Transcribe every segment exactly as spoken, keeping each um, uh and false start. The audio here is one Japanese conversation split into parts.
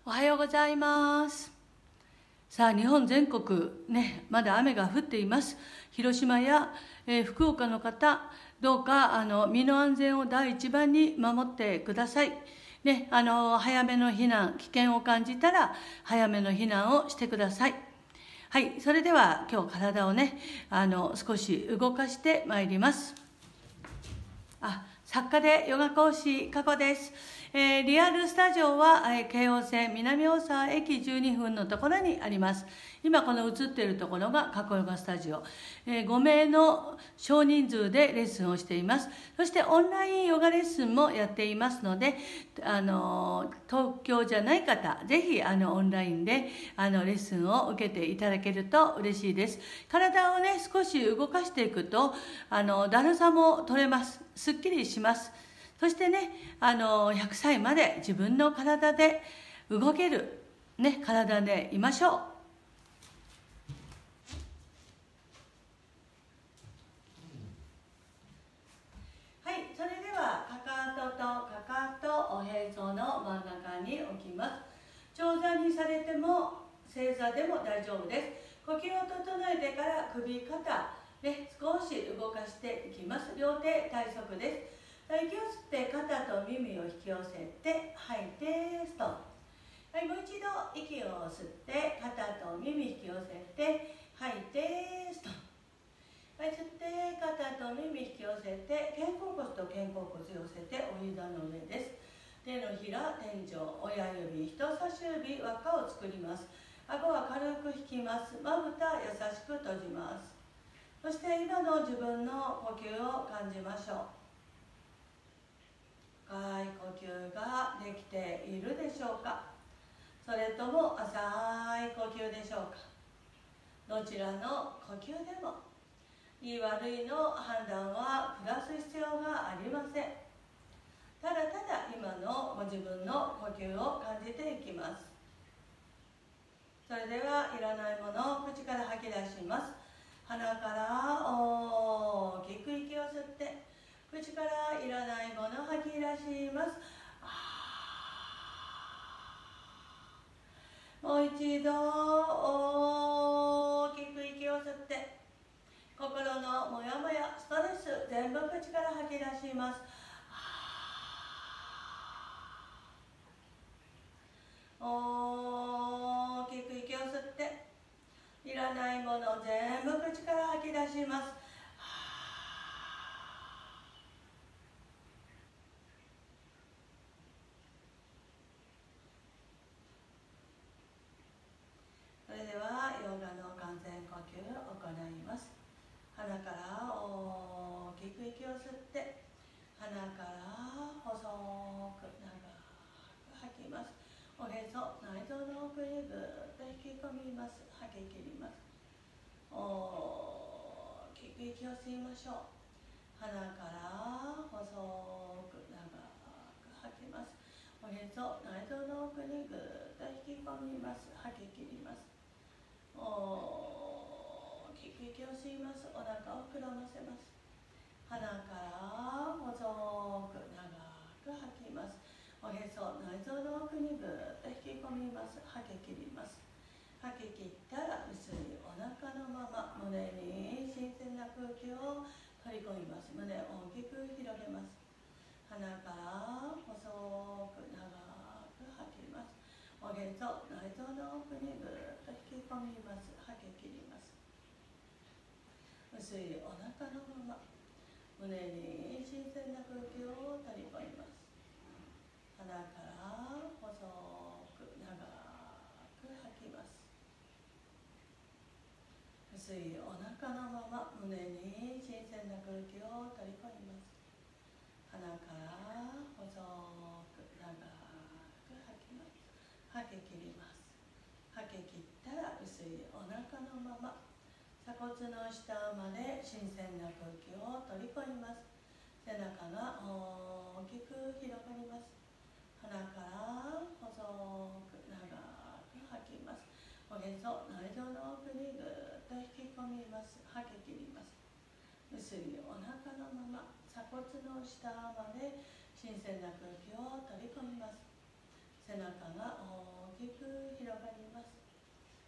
おはようございます。さあ、日本全国ね、まだ雨が降っています。広島や、えー、福岡の方、どうかあの身の安全を第一番に守ってください。ね、あの早めの避難、危険を感じたら早めの避難をしてください。はい、それでは今日体をね、あの少し動かしてまいります。あ、作家でヨガ講師加古です。えー、リアルスタジオは、えー、京王線南大沢駅じゅうにふんのところにあります。今この映っているところが加古ヨガスタジオ、えー、ごめいの少人数でレッスンをしています。そしてオンラインヨガレッスンもやっていますので、あの東京じゃない方、ぜひあのオンラインであのレッスンを受けていただけると嬉しいです。体をね少し動かしていくとあのだるさも取れます。すっきりします。そしてね、あのひゃくさいまで自分の体で動ける、ね、体でいましょう。はい、それではかかととかかとをへその真ん中に置きます。長座にされても正座でも大丈夫です。呼吸を整えてから首肩、ね、少し動かしていきます。両手体側です。息を吸って肩と耳を引き寄せて吐いてストップ。はい、もう一度息を吸って肩と耳引き寄せて吐いてストップ。はい、吸って肩と耳引き寄せて肩甲骨と肩甲骨寄せてお膝の上です。手のひら天井、親指人差し指輪っかを作ります。顎は軽く引きます。まぶた優しく閉じます。そして今の自分の呼吸を感じましょう。深い呼吸ができているでしょうか。それとも浅い呼吸でしょうか。どちらの呼吸でもいい悪いの判断は下す必要がありません。ただただ今のご自分の呼吸を感じていきます。それではいらないものを口から吐き出します。鼻から大きく息を吸って口からいらないものを吐き出します。もう一度大きく息を吸って心のモヤモヤストレス全部口から吐き出します。大きく息を吸っていらないもの全部口から吐き出します。それではヨガの完全呼吸を行います。鼻から大きく息を吸って鼻から細く長く吐きます。おへそ内臓の奥にぐっと引き込みます。吐き切ります。大きく息を吸いましょう。鼻から細く長く吐きます。おへそ内臓の奥にぐっと引き込みます。吐き切ります。大きく息を吸います。お腹を膨らませます。鼻から細く長く吐きます。おへそ内臓の奥にぐっと引き込みます。吐き切ります。吐き切ったら薄いお腹のまま胸に新鮮な空気を取り込みます。胸を大きく広げます。鼻から細く長く吐きます。おへそ内臓の奥にぐっと引き込みます。吐き切ります。薄いお腹のまま胸に新鮮な空気を取り込みます。鼻から細く長く吐きます。薄いお腹のまま胸に新鮮な空気を取り込みます。鼻から細く長く吐きます。吐き切ります。吐き切ったら薄いお腹のまま鎖骨の下まで新鮮な空気を取り込みます。背中が大きく広がります。鼻から細く長く吐きます。おへそ内臓の奥にぐっと引き込みます。吐き切ります。薄いお腹のまま鎖骨の下まで新鮮な空気を取り込みます。背中が大き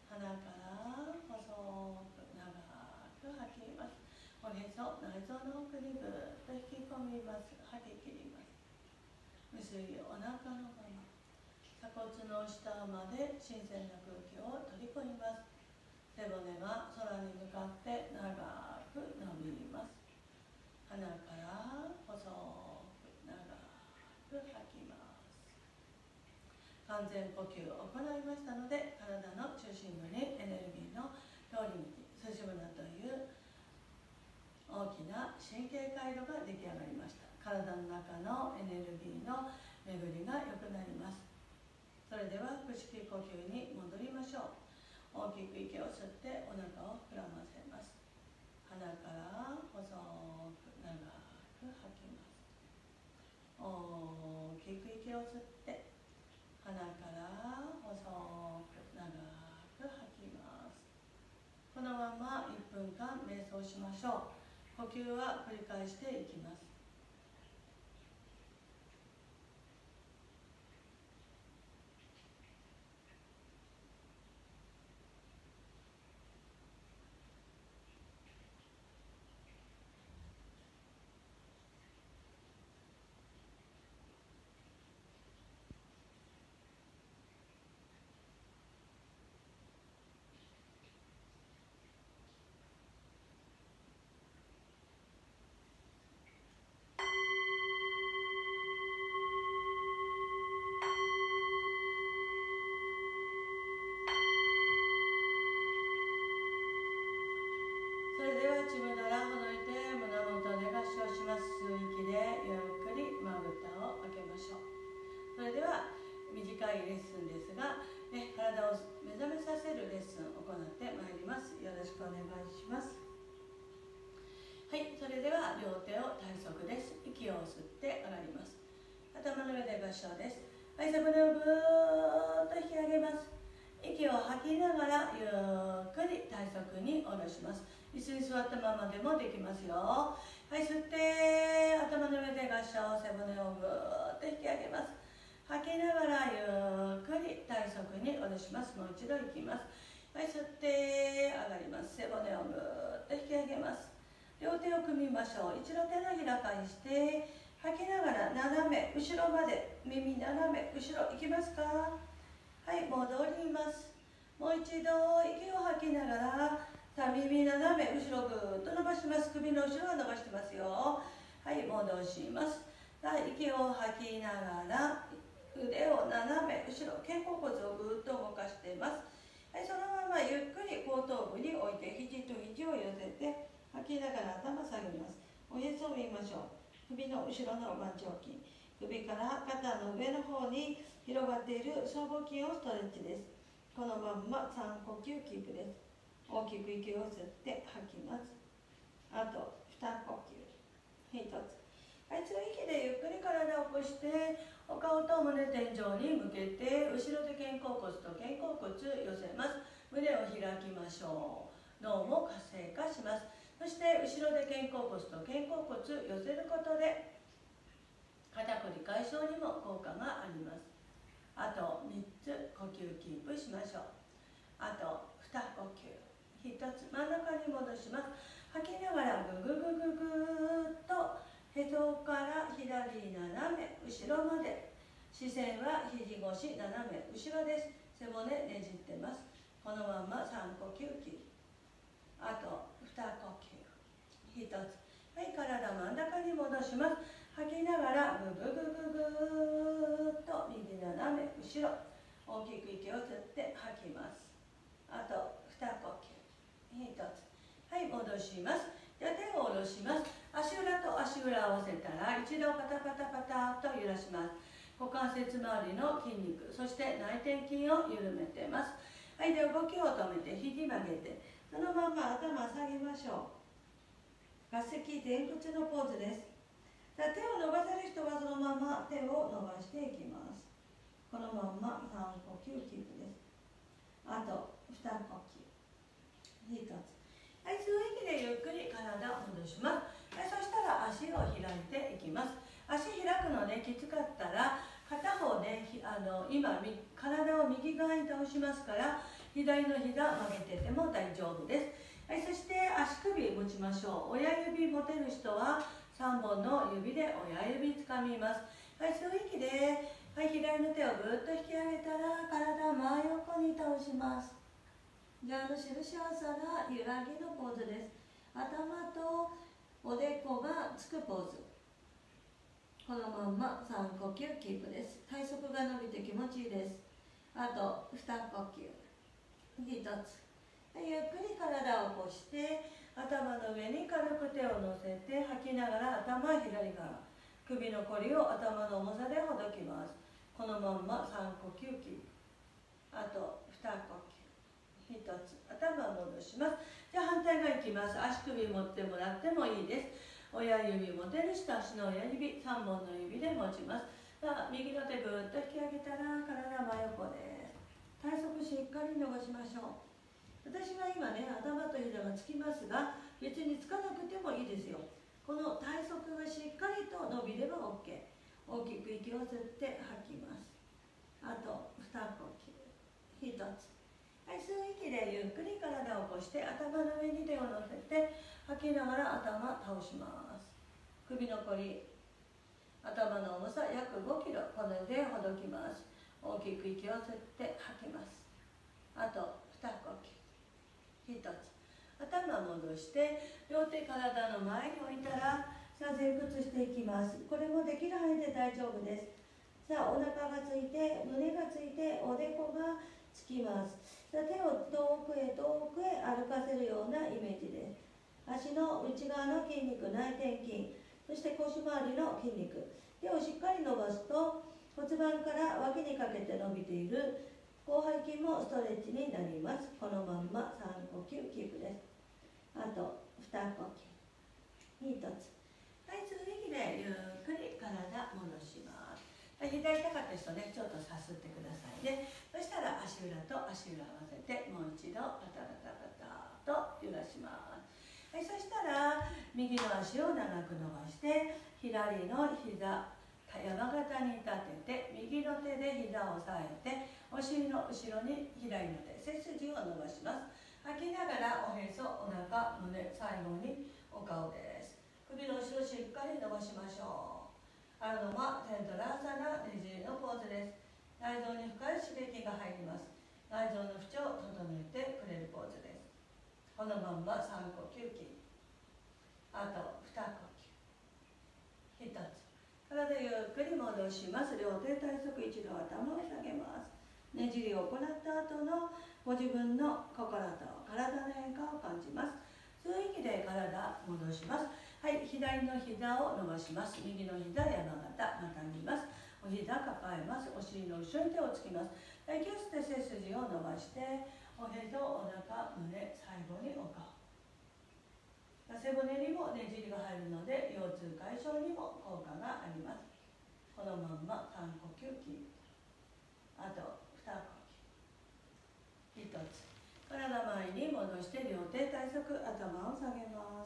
鼻から細く長く吐きます。おへそ、内臓の奥にぐっと引き込みます。吐き切ります。薄いお腹のまま鎖骨の下まで新鮮な空気を取り込みます。背骨が空に向かって長く伸びます。鼻から細く長く吐きます。完全呼吸を行いましたので、体の中心部にエネルギーの通り道、筋胸という大きな神経回路が出来上がりました。体の中のエネルギーの巡りが良くなります。それでは腹式呼吸に戻りましょう。大きく息を吸ってお腹を膨らませます。鼻から細く長く吐きます。大きく息を吸って鼻から細く長く吐きます。このままいっぷんかん瞑想しましょう。呼吸は繰り返していきます。それでは自分のらほどいて胸元で合掌します。吸う息でゆっくりまぶたを開けましょう。それでは短いレッスンですが、ね、体を目覚めさせるレッスンを行ってまいります。よろしくお願いします。はい、それでは両手を体側です。息を吸って上がります。頭の上で合掌です。はい、背骨をぐーっと引き上げます。息を吐きながらゆっくり体側に下ろします。椅子に座ったままでもできますよ。はい、吸って頭の上で合掌、背骨をぐーっと引き上げます。吐きながらゆっくり体側に下ろします。もう一度いきます。はい、吸って上がります。背骨をぐーっと引き上げます。両手を組みましょう。一度手のひら返して吐きながら斜め後ろまで、耳斜め後ろいきますか。はい、戻ります。もう一度息を吐きながら、さあ耳斜め後ろぐーっと伸ばします。首の後ろは伸ばしてますよ。はい、戻します。さあ息を吐きながら腕を斜め後ろ、肩甲骨をぐーっと動かしています。はい、そのままゆっくり後頭部に置いて肘と肘を寄せて吐きながら頭下げます。おへそを見ましょう。首の後ろの腕腸筋、首から肩の上の方に広がっている僧帽筋をストレッチです。このまんまさん呼吸キープです。大きく息を吸って吐きます。あとに呼吸、ひとつ。はい、吸う息でゆっくり体を起こしてお顔と胸天井に向けて後ろで肩甲骨と肩甲骨寄せます。胸を開きましょう。脳も活性化します。そして後ろで肩甲骨と肩甲骨寄せることで肩こり解消にも効果があります。あとみっつ呼吸キープしましょう。あとに呼吸、ひとつ真ん中に戻します。吐きながらグググググーっとへそから左斜め後ろまで、視線は肘越し斜め後ろです。背骨ねじってます。このままさん呼吸キープ。あとに呼吸、ひとつ。はい、体真ん中に戻します。吐きながらグググググーっと右斜め後ろ、大きく息を吸って吐きます。あとに呼吸、ひとつ。はい、戻します。じゃあ手を下ろします。足裏と足裏を合わせたら一度パタパタパタと揺らします。股関節周りの筋肉、そして内転筋を緩めてます。はい、で動きを止めて肘曲げてそのまま頭下げましょう。合石前屈のポーズです。手を伸ばせる人はそのまま手を伸ばしていきます。このままさん呼吸キープです。あとに呼吸、ひとつ。はい、吸う息でゆっくり体を戻します。はい、そしたら足を開いていきます。足開くのね、きつかったら片方ね、あの今体を右側に倒しますから左の膝曲げてても大丈夫です。はい、そして足首持ちましょう。親指持てる人はさんぼんの指で親指つかみます。はい、吸う息で、はい、左の手をぐっと引き上げたら体真横に倒します。じゃあの印アサラ揺らぎのポーズです。頭とおでこがつくポーズ。このまんまさん呼吸キープです。体側が伸びて気持ちいいです。あとに呼吸。ひとつ。ゆっくり体を起こして頭の上に軽く手を乗せて吐きながら頭は左側、首のこりを頭の重さでほどきます。このまんまさん呼吸キープ。あとに呼吸。ひとつ。頭を戻します。じゃあ反対側いきます。足首持ってもらってもいいです。親指持てる人、足の親指さんぼんの指で持ちます。さあ右の手ぐっと引き上げたら体真横です。体側しっかり伸ばしましょう。私は今ね、頭と膝がつきますが、別につかなくてもいいですよ。この体側がしっかりと伸びれば オーケー。大きく息を吸って吐きます。あとに呼吸。ひとつ。はい、吸う息でゆっくり体を起こして頭の上に手を乗せて吐きながら頭倒します。首のこり、頭の重さ約ごキロ、このでほどきます。大きく息を吸って吐きます。あとに呼吸。ひとつ。頭戻して両手体の前に置いたら、さあ前屈していきます。これもできる範囲で大丈夫です。さあお腹がついて胸がついておでこがつきます。さあ手を遠くへ遠くへ歩かせるようなイメージです。足の内側の筋肉、内転筋、そして腰回りの筋肉、手をしっかり伸ばすと骨盤から脇にかけて伸びている広背筋もストレッチになります。このまんまさん呼吸キープです。あとに呼吸。ひとつ。はい、続きでゆっくり体戻します。はい、左高った人ね、ちょっとさすってくださいね。そしたら足裏と足裏合わせてもう一度パタパタパタと揺らします。はい、そしたら右の足を長く伸ばして左の膝山形に立てて右の手で膝を押さえてお尻の後ろに左の手、背筋を伸ばします。吐きながらおへそ、お腹、胸、最後にお顔です。首の後ろしっかり伸ばしましょう。アロマテントラーサナねじりのポーズです。内臓に深い刺激が入ります。内臓の不調を整えてくれるポーズです。このまんまさん呼吸キープ。あとに呼吸。ひとつ。体ゆっくり戻します。両手体側一度頭を下げます。ねじりを行った後のご自分の心と体の変化を感じます。吸う息で体戻します。はい、左の膝を伸ばします。右の膝山形またぎます。お膝抱えます。お尻の後ろに手をつきます。息を吸って背筋を伸ばしておへそ、お腹、胸、最後にお顔。背骨にもねじりが入るので腰痛解消にも効果があります。このまんまさん呼吸キープ。あとに呼吸。ひとつ。体前に戻して両手体側頭を下げます。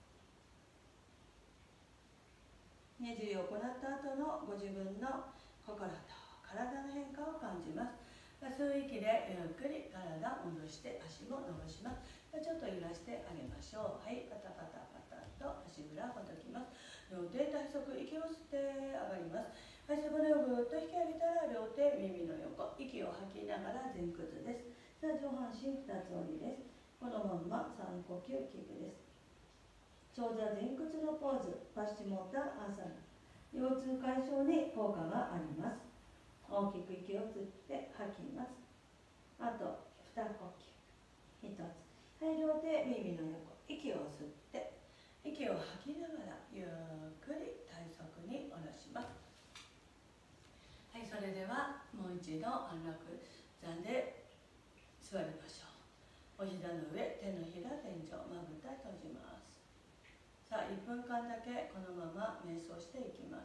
ねじりを行った後のご自分の心と体の変化を感じます。吸う息でゆっくり体戻して足も伸ばします。ちょっと揺らしてあげましょう。はい、パタパタパタと足裏ほどきます。両手体側、息を吸って上がります。はい、背骨をぐっと引き上げたら両手耳の横、息を吐きながら前屈です。さあ上半身ふたつ折りです。このまんまさん呼吸キープです。長座前屈のポーズ、パシチモーターアーサナ、腰痛解消に効果があります。大きく息を吸って吐きます。あとに呼吸。ひとつ。はい、両手耳の横、息を吸って息を吐きながらゆっくり体側に下ろします。はい、それではもう一度安楽座で座りましょう。お膝の上、手のひら天井、まぶた閉じます。さあいっぷんかんだけこのまま瞑想していきます。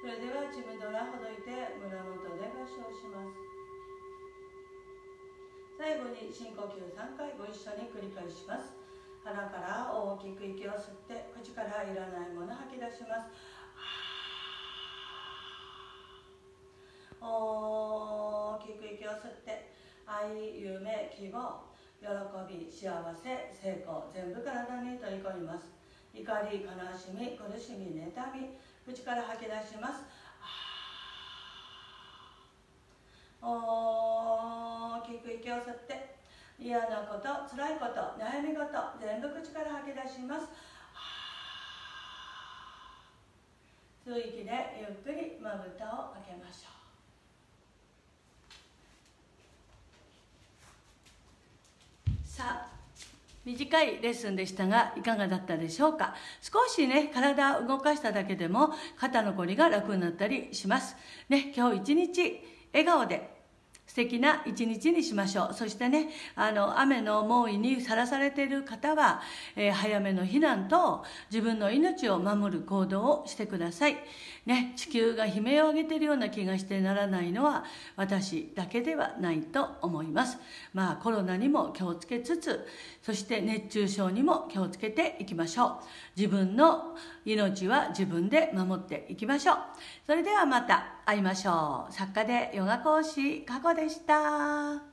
それではちむどらほどいて胸元で合唱します。最後に深呼吸さんかいご一緒に繰り返します。鼻から大きく息を吸って口からいらないもの吐き出します。大きく息を吸って愛、夢、希望、喜び、幸せ、成功、全部体に取り込みます。怒り、悲しみ、苦しみ、妬み、口から吐き出します。大きく息を吸って嫌なこと、辛いこと、悩み事、全部口から吐き出します。吸う息でゆっくりまぶたを開けましょう。さあ、短いレッスンでしたがいかがだったでしょうか。少しね、体を動かしただけでも肩のこりが楽になったりしますね。今日一日笑顔で素敵な一日にしましょう。そしてね、あの雨の猛威にさらされている方は、えー、早めの避難と自分の命を守る行動をしてくださいね。地球が悲鳴を上げているような気がしてならないのは私だけではないと思います。まあコロナにも気をつけつつ、そして熱中症にも気をつけていきましょう。自分の命は自分で守っていきましょう。それではまた会いましょう。作家でヨガ講師加古でした。